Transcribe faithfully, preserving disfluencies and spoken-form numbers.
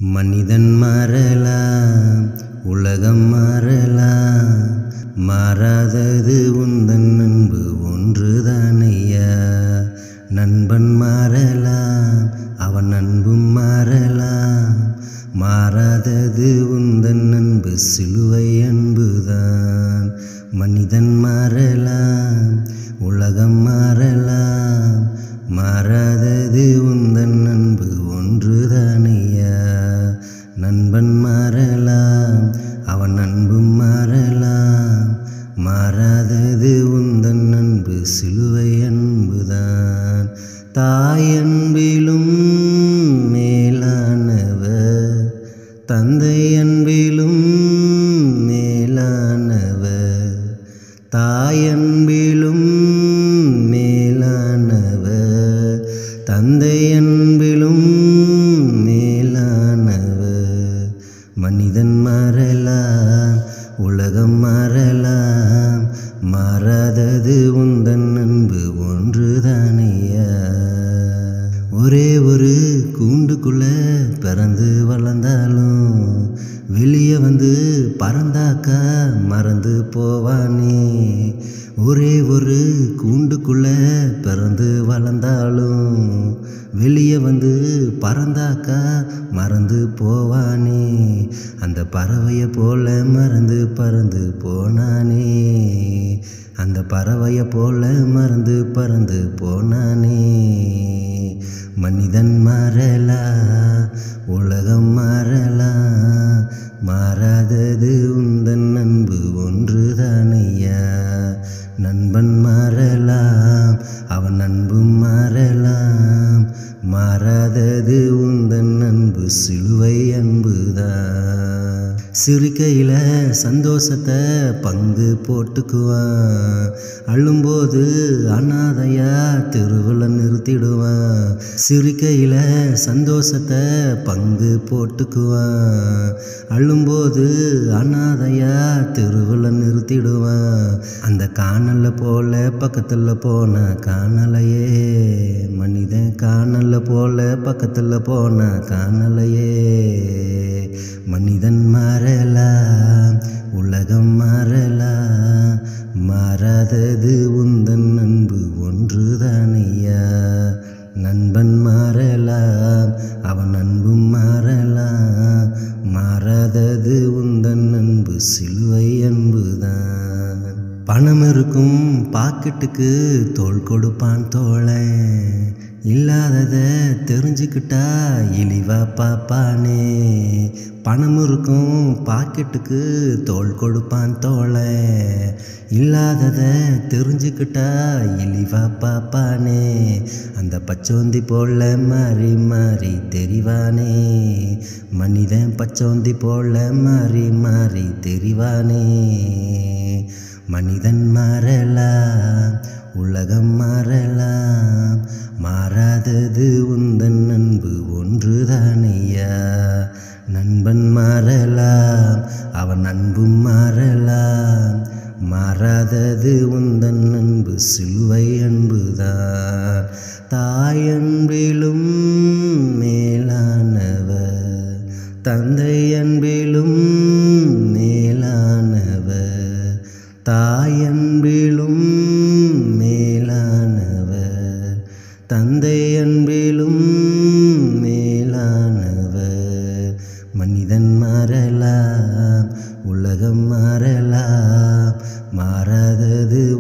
மனிதன் மாறலாம், உலகம் மாறலாம், மாறாதது உந்தன் அன்பு ஒன்றுதானையா. நண்பன் மாறலாம், அவன் அன்பும் மாறலாம், மாறாதது உந்தன் அன்பு சிலுவை அன்புதான். மனிதன் மாறலாம், உலகம் மாறலாம், மாறாதது உந்தன் அன்பு ஒன்றுதானையா. நண்பன் மாறலாம், அவன் அன்பும் மாறலாம், மாறாதது உந்தன் அன்பு சிலுவை அன்புதான். தாய் அன்பிலும் மேலானவர், தந்தை அன்பிலும் மேலானவர், தாய் அன்பிலும் மேலானவர், தந்தை அன்பிலும் மேலானவர். மனிதன் மாறலாம், உலகம் மாறலாம், மாறாதது உந்தன் அன்பு ஒன்றுதானையா. ஒரே ஒரு கூண்டுக்குள்ள பிறந்து வளர்ந்தாலும் வெளியே வந்து பறந்தாக்கா மறந்து போவானே. ஒரே ஒரு கூண்டுக்குள்ள பிறந்து வளர்ந்தாலும் வெளியே வந்து பறந்தாக்கா மறந்து போவானே. அந்த பறவையை போல மறந்து பறந்து போனானே, அந்த பறவையை போல மறந்து பறந்து போனானே. மனிதன் மாறலாம், உலகம் மாறலாம், மாறாதது உந்தன் அன்பு ஒன்றுதானையா. நண்பன் மாறலாம், அவன் அன்பும் மாறலாம், மாறாதது உந்தன் அன்பு சிலுவை அன்புதான். சிரிக்கையில் சந்தோஷத்தை பங்கு போட்டுக்குவான், அழும்போது அனாதையா தெருவில் நிறுத்திடுவான். சிரிக்கையில் சந்தோஷத்தை பங்கு போட்டுக்குவான், அழும்போது அனாதையா தெருவில் நிறுத்திடுவான். அந்த காணல போல பக்கத்தில் போன காணலையே, மனிதன் காணல போல பக்கத்தில் போன காணலையே. மனிதன் மாறலாம், உலகம் மாறலாம், மாறாதது உந்தன் அன்பு ஒன்றுதானையா. நண்பன் மாறலாம், அவன் அன்பும் மாறலாம், மாறாதது உந்தன் அன்பு சிலுவை அன்புதான். பணம் இருக்கும் பாக்கெட்டுக்கு தோள் கொடுப்பான் தோழன், இல்லாதத தெரிஞ்சுக்கிட்டா இழிவா பாப்பானே. பணம் இருக்கும் பாக்கெட்டுக்கு தோள் கொடுப்பான் தோழன், இல்லாதத தெரிஞ்சுக்கிட்டா இழிவா பாப்பானே. அந்த பச்சோந்தி போல மாறி மாறி தெரிவானே, மனிதன் பச்சோந்தி போல மாறி மாறி தெரிவானே. மனிதன் மாறலாம், உலகம் மாறலாம், மாறாதது உந்தன் அன்பு ஒன்றுதானையா. நண்பன் மாறலாம், அவன் அன்பும் மாறலாம், மாறாதது உந்தன் அன்பு சிலுவை அன்புதான். தாய் அன்பிலும் மேலானவர், தந்தை அன்பிலும் மேலானவர், தாய் அன்பிலும் மேலானவர், தந்தை அன்பிலும் மேலானவர். மனிதன் மாறலாம், உலகம் மாறலாம், மாறாதது